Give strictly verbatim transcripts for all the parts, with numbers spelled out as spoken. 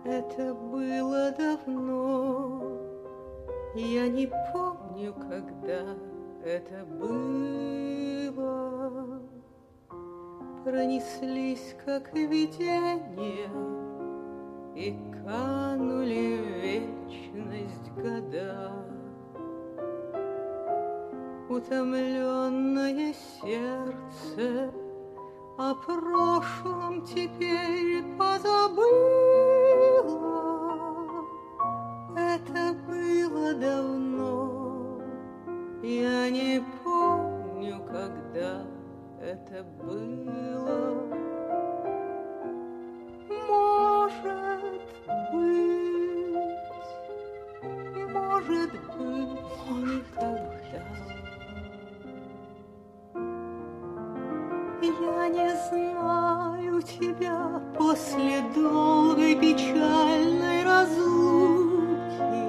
Это было давно, я не помню, когда это было. Пронеслись, как видения, и канули в вечность года. Утомленное сердце о прошлом теперь позабыло. Это было давно, я не помню, когда это было. Может быть, может быть, никогда. Я не знаю тебя после долгой печальной разлуки.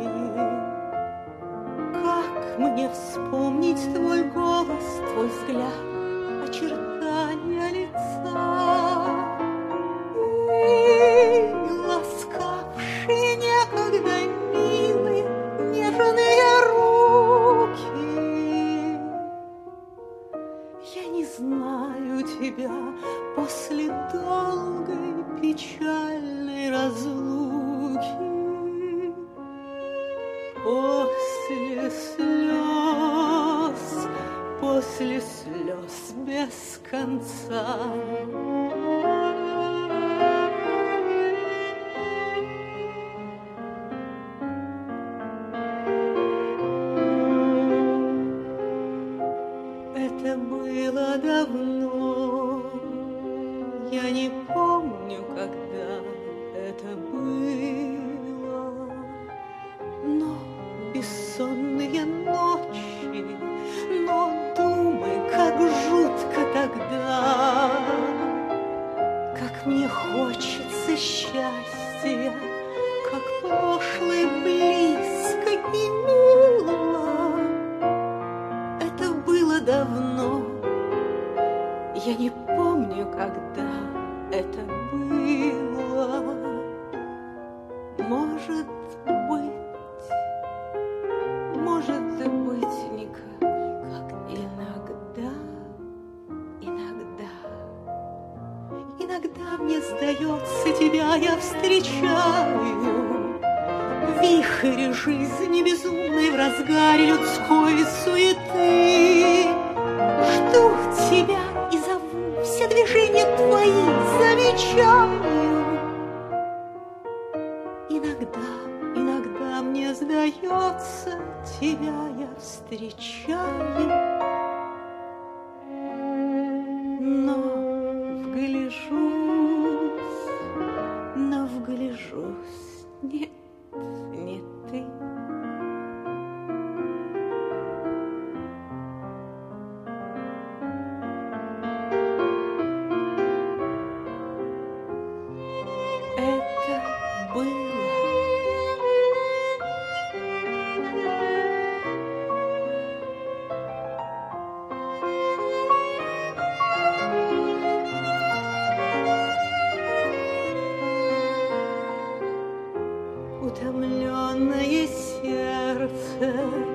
Как мне вспомнить твой голос, твой взгляд, очертания лица и ласкавшие некогда милые нежные руки? Я не знаю тебя после долгой печальной разлуки, после слез, после слез без конца. Это было давно, я не помню, когда это было, но бессонные ночи, но думы, как жутко тогда, как мне хочется счастья, как прошлое близко и мило. Это было давно, я не помню, когда это было. Может быть, может быть, никак, иногда, иногда, иногда мне сдается, тебя я встречаю. Вихрь жизни безумной в разгаре людской суеты. Жду тебя и зову, все движения твои замечаю. Иногда, иногда мне сдается, тебя я встречаю, но вгляжусь, но вгляжусь, нет, не ты. Это было. Утомленное сердце